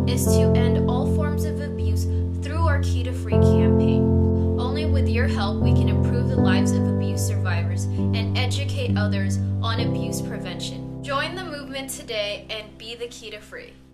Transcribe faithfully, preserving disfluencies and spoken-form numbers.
is to end all forms of abuse through our Key to Free campaign. Only with your help we can improve the lives of abuse survivors and educate others on abuse prevention. Join the movement today and be the Key to Free.